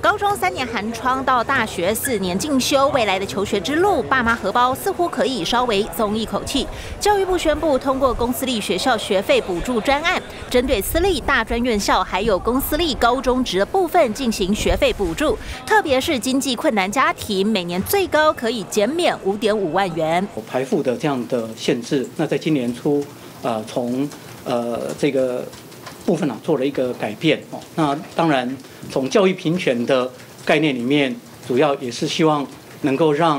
高中3年寒窗到大学4年进修，未来的求学之路，爸妈荷包似乎可以稍微松一口气。教育部宣布通过公私立学校学费补助专案，针对私立大专院校还有公私立高中职的部分进行学费补助，特别是经济困难家庭，每年最高可以减免5.5万元。 排富的这样的限制，那在今年初，从这个部分做了一个改变哦。那当然，从教育平权的概念里面，主要也是希望能够让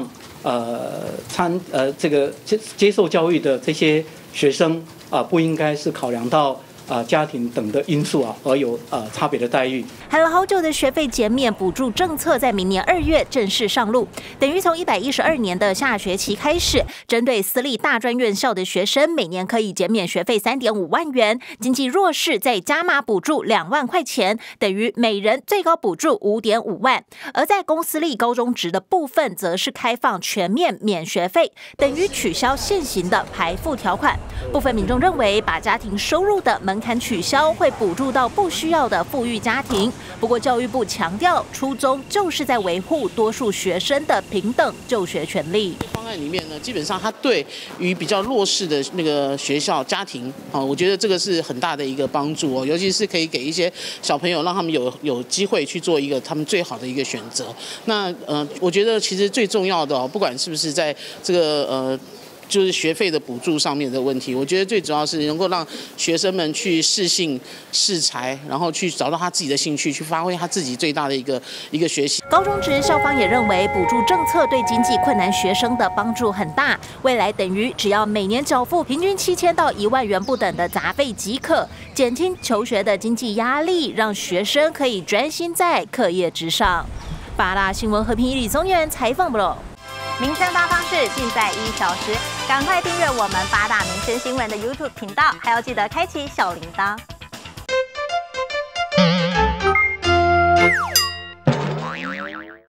这个接受教育的这些学生不应该是考量到家庭等的因素而有差别的待遇。 喊了好久的学费减免补助政策，在明年2月正式上路，等于从112年的下学期开始，针对私立大专院校的学生，每年可以减免学费3.5万元，经济弱势再加码补助2万块钱，等于每人最高补助5.5万。而在公私立高中职的部分，则是开放全面免学费，等于取消现行的排富条款。部分民众认为，把家庭收入的门槛取消，会补助到不需要的富裕家庭。不过教育部强调，初衷就是在维护多数学生的平等就学权利。 方案里面呢，基本上它对于比较弱势的那个学校家庭我觉得这个是很大的一个帮助尤其是可以给一些小朋友，让他们有机会去做一个他们最好的一个选择。那我觉得其实最重要的不管是不是在这个就是学费的补助上面的问题，我觉得最主要是能够让学生们去适性适才，然后去找到他自己的兴趣，去发挥他自己最大的一个学习。 高中职校方也认为，补助政策对经济困难学生的帮助很大，未来等于只要每年缴付平均7000到1万元不等的杂费即可，减轻求学的经济压力，让学生可以专心在课业之上。八大新闻和平李宗元采访不漏。 民生八方事尽在1小时，赶快订阅我们八大民生新闻的 YouTube 频道，还要记得开启小铃铛。